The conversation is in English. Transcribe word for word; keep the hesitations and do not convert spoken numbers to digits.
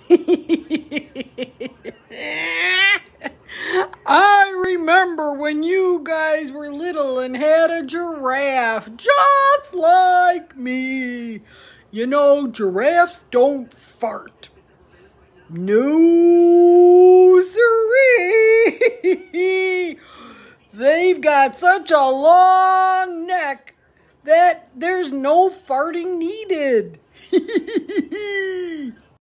I remember when you guys were little and had a giraffe just like me. You know, giraffes don't fart. No, siree. They've got such a long neck that there's no farting needed.